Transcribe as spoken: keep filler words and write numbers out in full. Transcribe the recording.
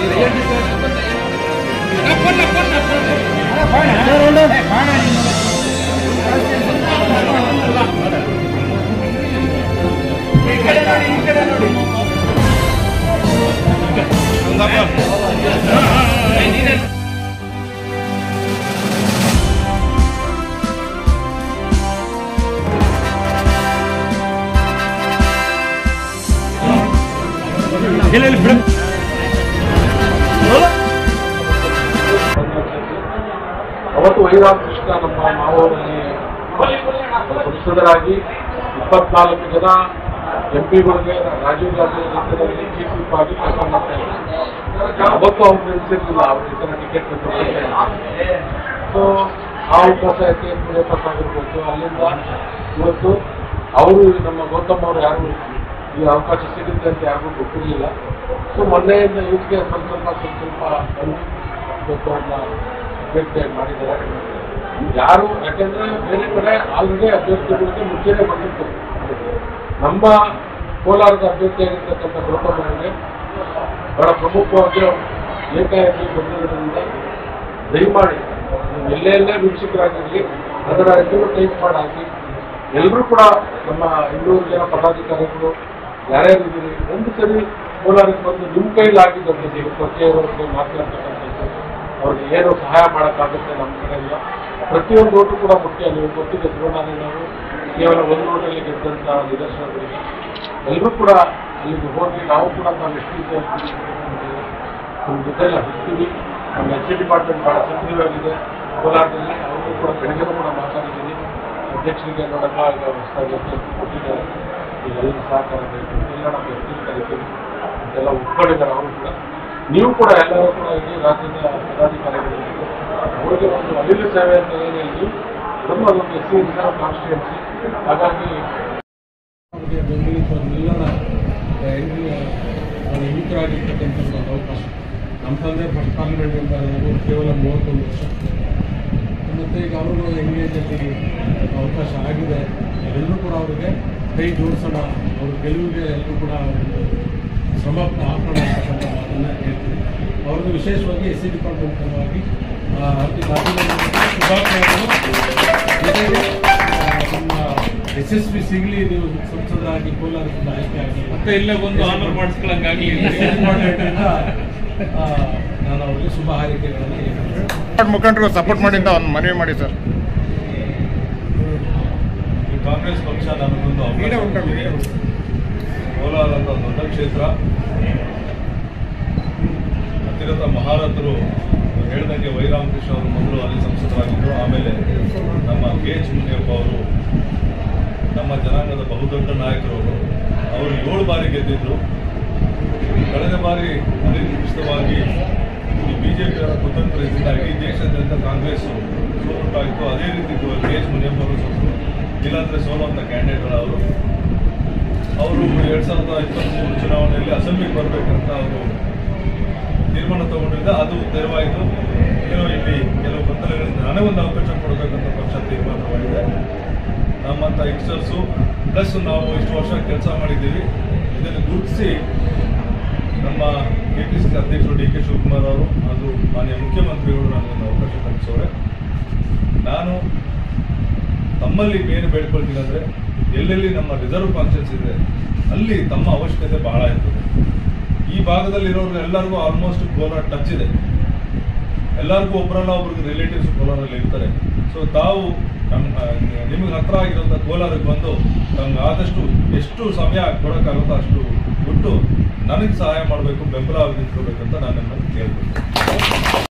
ಅವತ್ತು ವೈರಾಮಕೃಷ್ಣ ನಮ್ಮ ಮಾವೂರಲ್ಲಿ ಸಂಸದರಾಗಿ ಇಪ್ಪತ್ನಾಲ್ಕು ಜನ ಎಂ ಪಿಗಳಿಗೆ ರಾಜೀವ್ ಗಾಂಧಿ ನೇತೃತ್ವದಲ್ಲಿ ಚೀಫ್ ವಿಪ್ ಆಗಿ ಕೆಲಸ ಮಾಡ್ತಾ ಇದ್ದಾರೆ. ಅವತ್ತು ಅವ್ರು ನೆನೆಸಿರ್ಲಿಲ್ಲ ಅವ್ರ ಈ ಥರ ಟಿಕೆಟ್ ಸೊ ಆ ಅವಕಾಶ ಯಾಕೆ ಮುನಿಯಪ್ಪ ಆಗಿರ್ಬೋದು. ಅಲ್ಲಿಂದ ಇವತ್ತು ಅವರು ನಮ್ಮ ಗೌತಮ್ ಅವರು ಯಾರು ಈ ಅವಕಾಶ ಸಿಗುತ್ತೆ ಅಂತ ಯಾರಿಗೂ ಗೊತ್ತಿರಲಿಲ್ಲ. ಸೊ ಮೊನ್ನೆಯಿಂದ ಇವತ್ತಿಗೆ ಸ್ವಲ್ಪ ಸ್ವಲ್ಪ ಸ್ವಲ್ಪ ಸ್ವಲ್ಪ ಇವತ್ತು ಅವ್ರನ್ನ ಅಭ್ಯರ್ಥಿಯಾಗಿ ಮಾಡಿದ್ದಾರೆ. ಯಾರು ಯಾಕೆಂದ್ರೆ ಬೇರೆ ಕಡೆ ಆಲ್ರೆಡಿ ಅಭ್ಯರ್ಥಿಗಳಿಗೆ ಮುಂಚೆನೆ ಬಂದಿತ್ತು. ನಮ್ಮ ಕೋಲಾರದ ಅಭ್ಯರ್ಥಿಯಾಗಿರ್ತಕ್ಕಂಥ ಗೌತಮ್ ಅವರಿಗೆ ಬಹಳ ಪ್ರಮುಖವಾಗಿ ಏಕಾಏಕಿ ಬಂದಿರೋದ್ರಿಂದ ದಯಮಾಡಿ ನೀವು ಎಲ್ಲೇ ಎಲ್ಲೇ ವೀಕ್ಷಕರಾಗಿರಲಿ ಅದರ ಹೆಸರು ಟೈಪ್ ಮಾಡಿ ಹಾಕಿ. ಎಲ್ಲರೂ ಕೂಡ ನಮ್ಮ ಇನ್ನೂರು ಜನ ಪದಾಧಿಕಾರಿಗಳು ಯಾರ್ಯಾರಿದ್ದೀರಿ ಒಂದು ಸರಿ ಕೋಲಾರಕ್ಕೆ ಬಂದು ನಿಮ್ಮ ಕೈಲಿ ಆಗಿದ್ದಂಥದ್ದು ಪ್ರತಿಯೊಬ್ಬರಿಗೆ ಮಾತನಾಡ್ತಕ್ಕಂಥದ್ದು ಅವ್ರಿಗೆ ಏನು ಸಹಾಯ ಮಾಡೋಕ್ಕಾಗುತ್ತೆ ನಮ್ಮ ಕಡೆಯಿಂದ. ಪ್ರತಿಯೊಂದು ಓಟು ಕೂಡ ಮುಖ್ಯ. ನೀವು ಗೊತ್ತಿದೆ ಚುನಾವಣೆ ನಾವು ಕೇವಲ ಒಂದು ಓಟಲ್ಲಿ ಗೆದ್ದಂಥ ನಿದರ್ಶನಗಳಿಗೆ ಎಲ್ಲರೂ ಕೂಡ ಅಲ್ಲಿಗೆ ಹೋಗಿ ನಾವು ಕೂಡ ನಾವು ಎಷ್ಟು ರೀತಿ ನಮ್ಮ ಜೊತೆಲ್ಲ ಹೋಗ್ತೀವಿ. ನಮ್ಮ ಎಚ್ ಸಿ ಡಿಪಾರ್ಟ್ಮೆಂಟ್ ಭಾಳ ಸಕ್ರಿಯವಾಗಿದೆ ಕೋಲಾರದಲ್ಲಿ. ಅವರು ಕೂಡ ಬೆಳಗ್ಗೆನೂ ಕೂಡ ಮಾತಾಡಿದ್ದೀನಿ. ಅಧ್ಯಕ್ಷರಿಗೆ ನೋಡಪ್ಪ ಈಗ ಹೊಸದಾಗಿ ಕೊಟ್ಟಿದ್ದಾರೆ, ಈಗ ಎಲ್ಲ ಸಹಕಾರ ಬೇಕು ಎಲ್ಲ ನಮ್ಮ ಎಸ್ ಟಿ ಕರಿತೀವಿ ಅಂತೆಲ್ಲ ಒಪ್ಕೊಂಡಿದ್ದಾರೆ. ಅವರು ಕೂಡ ನೀವು ಕೂಡ ಎಲ್ಲರೂ ಕೂಡ ಇಲ್ಲಿ ರಾಜ್ಯದ ಪದಾಧಿಕಾರಿಗಳಿಗೆ ಅವರಿಗೆ ಒಂದು ಅನಿಲ ಸೇವೆ ಅಂತ ಏನು ಹೇಳಿ ನಮ್ಮ ಅದೊಂದು ಎಸ್ ಸಿ ರಿಸರ್ವ್ ಕಾನ್ಸ್ಟಿಟ್ಯೂನ್ಸಿ. ಹಾಗಾಗಿ ಅವರಿಗೆ ಬೆಂಬಲಿಸುವ ನಿಲ್ಲಣ ಯುವಕರಾಗಿರ್ತಕ್ಕಂಥ ಒಂದು ಅವಕಾಶ. ನಮ್ಮ ತಂದೆ ಫಸ್ಟ್ ಪಾರ್ಲಿಮೆಂಟ್ ಅವರು ಕೇವಲ ಮೂವತ್ತೊಂದು ವರ್ಷ ಮತ್ತು ಈಗ ಅವರು ಎಂಗೇಜಲ್ಲಿ ಅವಕಾಶ ಆಗಿದೆ. ಎಲ್ಲರೂ ಕೂಡ ಅವರಿಗೆ ಕೈ ಜೋಡಿಸೋಣ, ಅವ್ರ ಗೆಲುವಿಗೆ ಎಲ್ಲರೂ ಕೂಡ ಒಂದು ಶ್ರಮ ಹಾಕೋಣ ಅಂತಕ್ಕಂಥ ಮಾತನ್ನು ಹೇಳ್ತೀವಿ. ಅವ್ರದ್ದು ವಿಶೇಷವಾಗಿ ಎಸ್ ಸಿ ಡಿಪಾರ್ಟ್ಮೆಂಟ್ ಪರವಾಗಿ ಶುಭಾಶಯಗಳು. ಜೊತೆಗೆ ನಮ್ಮ ಎಸ್ ಎಸ್ ಪಿ ಸಿಗಲಿ, ನೀವು ಸಂಸದರಾಗಿ ಕೋಲಾರದಿಂದ ಆಯ್ಕೆ ಆಗಿ ಮತ್ತೆ ಇಲ್ಲೇ ಒಂದು ಆನರ್ ಮಾಡಿಸ್ಕೊಳ್ಳಂಗಾಗಲಿ ಎಸ್ ಸಿ ಡಿಪಾರ್ಟ್ಮೆಂಟಿಂದ ನಾನು ಅವರಿಗೆ ಶುಭ ಹಾರೈಕೆಗಳನ್ನು ಮುಖಂಡರು ಸಪೋರ್ಟ್ ಮಾಡಿಂದ ಒಂದು ಮನವಿ ಮಾಡಿ ಸರ್. ಕಾಂಗ್ರೆಸ್ ಪಕ್ಷ ನಮಗೊಂದು ಕೋಲಾರ ಅಂತ ದೊಡ್ಡ ಕ್ಷೇತ್ರ. ಅತಿರಥ ಮಹಾರಥರು ಹೇಳಿದಂಗೆ ವೈರಾಮಕೃಷ್ಣ ಅವರು ಮೊದಲು ಅಲ್ಲಿ ಸಂಸದರಾಗಿದ್ದರು. ಆಮೇಲೆ ನಮ್ಮ ಕೆ ಎಚ್ ಮುನಿಯಪ್ಪ ಅವರು ನಮ್ಮ ಜನಾಂಗದ ಬಹುದೊಡ್ಡ ನಾಯಕರು. ಅವರು ಏಳು ಬಾರಿ ಗೆದ್ದಿದ್ರು. ಕಳೆದ ಬಾರಿ ಅನಿರೀಕ್ಷಿತವಾಗಿ ಈ ಬಿಜೆಪಿಯವರ ಕುತಂತ್ರದಿಂದ ಇಡೀ ದೇಶಾದ್ಯಂತ ಕಾಂಗ್ರೆಸ್ ಸೋಲುಂಟಾಯಿತು. ಅದೇ ರೀತಿ ಕೆ ಎಚ್ ಮುನಿಯಪ್ಪ ಅವರು ಸೋತರು. ಇಲ್ಲಾಂದರೆ ಸೋಲುವಂಥ ಕ್ಯಾಂಡಿಡೇಟ್ ಅವರು ಅವರು ಎರಡು ಸಾವಿರದ ಇಪ್ಪತ್ತ್ಮೂರು ಚುನಾವಣೆಯಲ್ಲಿ ಅಸೆಂಬ್ಲಿಗೆ ಬರಬೇಕಂತ ಅವರು ತೀರ್ಮಾನ ತಗೊಂಡಿದ್ದ. ಅದು ತೆರವಾಯಿತು. ಏನೋ ಇಲ್ಲಿ ಕೆಲವು ಗೊಂದಲಗಳಿಂದ ನನಗೊಂದು ಅವಕಾಶ ಕೊಡಬೇಕಂತ ಪಕ್ಷ ತೀರ್ಮಾನ ಮಾಡಿದೆ. ನಮ್ಮಂಥ ಯಂಗ್ಸ್ಟರ್ಸು ಪ್ಲಸ್ ನಾವು ಇಷ್ಟು ವರ್ಷ ಕೆಲಸ ಮಾಡಿದ್ದೀವಿ. ಇದನ್ನು ಗುರುತಿಸಿ ನಮ್ಮ ಕೆ ಪಿ ಸಿ ಸಿ ಅಧ್ಯಕ್ಷರು ಡಿ ಕೆ ಶಿವಕುಮಾರ್ ಅವರು ಹಾಗೂ ಮಾನ್ಯ ಮುಖ್ಯಮಂತ್ರಿಗಳು ನನಗೊಂದು ಅವಕಾಶ ಕಲ್ಪಿಸೋರೆ. ನಾನು ತಮ್ಮಲ್ಲಿ ಏನು ಬೇಡ್ಕೊಳ್ತೀನಿ ಅಂದರೆ, ಎಲ್ಲೆಲ್ಲಿ ನಮ್ಮ ರಿಸರ್ವ್ ಕಾನ್ಸ್ಟಿಟ್ಯೂನ್ಸಿ ಇದೆ ಅಲ್ಲಿ ತಮ್ಮ ಅವಶ್ಯಕತೆ ಬಹಳ ಇರ್ತದೆ. ಈ ಭಾಗದಲ್ಲಿರೋರು ಎಲ್ಲರಿಗೂ ಆಲ್ಮೋಸ್ಟ್ ಕೋಲಾರ ಟಚ್ ಇದೆ. ಎಲ್ಲರಿಗೂ ಒಬ್ಬರಲ್ಲ ಒಬ್ರಿಗೆ ರಿಲೇಟಿವ್ಸ್ ಕೋಲಾರಲ್ಲಿ ಇರ್ತಾರೆ. ಸೊ ತಾವು ನಮ್ಮ ನಿಮಗೆ ಹತ್ರ ಆಗಿರೋಂಥ ಕೋಲಾರಕ್ಕೆ ಬಂದು ನಮ್ಗೆ ಆದಷ್ಟು ಎಷ್ಟು ಸಮಯ ಕೊಡೋಕ್ಕಾಗುತ್ತೋ ಅಷ್ಟು ಕೊಟ್ಟು ನನಗೆ ಸಹಾಯ ಮಾಡಬೇಕು, ಬೆಂಬಲ ನಿಂತ್ಕೋಬೇಕಂತ ನಾನು ನಿಮ್ಮನ್ನು ಕೇಳ್ತೀನಿ.